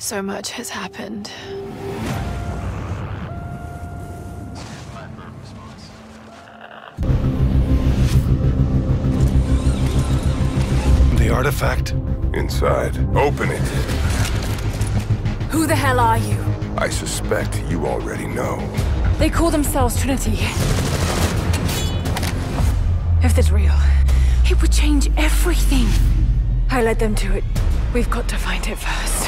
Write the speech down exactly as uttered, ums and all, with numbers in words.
So much has happened. The artifact? Inside. Open it. Who the hell are you? I suspect you already know. They call themselves Trinity. If it's real, it would change everything. I led them to it. We've got to find it first.